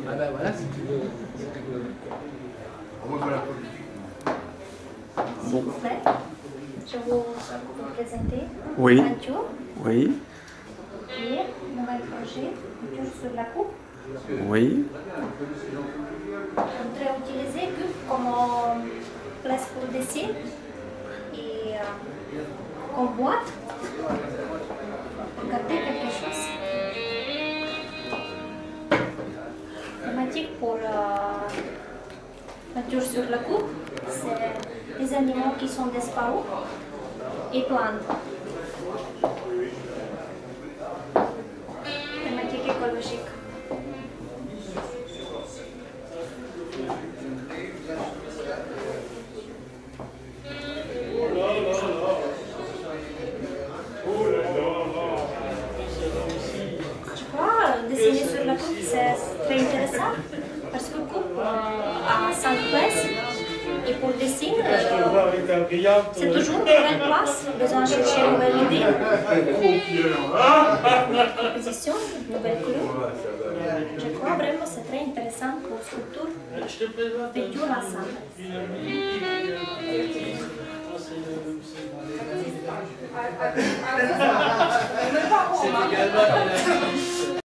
Ah bah voilà, si tu veux. S'il vous plaît, je vous présenter Oui. peinture. Oui. Et nouvel projet, peinture sur la coupe. Oui. Je voudrais utiliser coupe comme place pour dessin et comme boîte pour garder quelque chose. Thématique pour peinture sur la coupe, c'est les animaux qui sont disparus et plantes. Thématique écologique. Je crois dessiner sur la coupe c'est très intéressant parce que coupe a 5 places et pour dessiner c'est toujours une nouvelle place, besoin de chercher une nouvelle idée, nouvelle composition, nouvelle couleur. Je crois vraiment que c'est très intéressant pour sculpture, peinture ensemble. C'est également